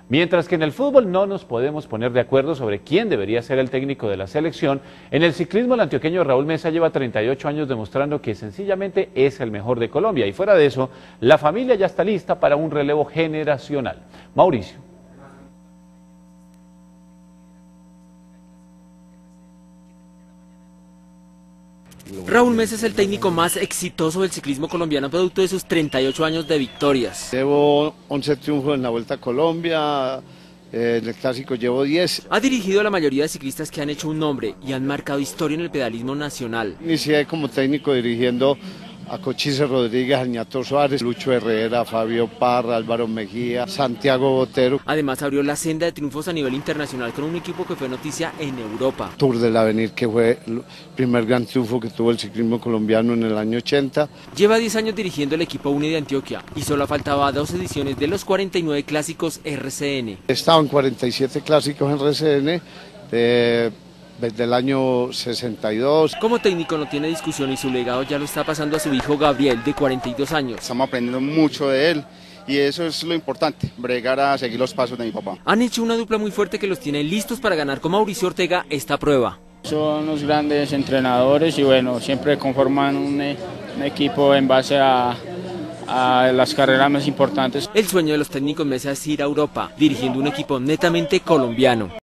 Mientras que en el fútbol no nos podemos poner de acuerdo sobre quién debería ser el técnico de la selección, en el ciclismo el antioqueño Raúl Mesa lleva 38 años demostrando que sencillamente es el mejor de Colombia. Y fuera de eso, la familia ya está lista para un relevo generacional. Mauricio. Raúl Mesa es el técnico más exitoso del ciclismo colombiano, producto de sus 38 años de victorias. Llevo 11 triunfos en la Vuelta a Colombia, en el Clásico llevo 10. Ha dirigido a la mayoría de ciclistas que han hecho un nombre y han marcado historia en el pedalismo nacional. Inicié como técnico dirigiendo a Cochise Rodríguez, Añato Suárez, Lucho Herrera, Fabio Parra, Álvaro Mejía, Santiago Botero. Además abrió la senda de triunfos a nivel internacional con un equipo que fue noticia en Europa. Tour del Avenir, que fue el primer gran triunfo que tuvo el ciclismo colombiano en el año 80. Lleva 10 años dirigiendo el equipo UNE de Antioquia y solo faltaba 2 ediciones de los 49 clásicos RCN. He estado en 47 clásicos en RCN, desde el año 62. Como técnico no tiene discusión y su legado ya lo está pasando a su hijo Gabriel, de 42 años. Estamos aprendiendo mucho de él y eso es lo importante, bregar a seguir los pasos de mi papá. Han hecho una dupla muy fuerte que los tiene listos para ganar con Mauricio Ortega esta prueba. Son unos grandes entrenadores y bueno, siempre conforman un equipo en base a las carreras más importantes. El sueño de los técnicos Mesa es ir a Europa, dirigiendo un equipo netamente colombiano.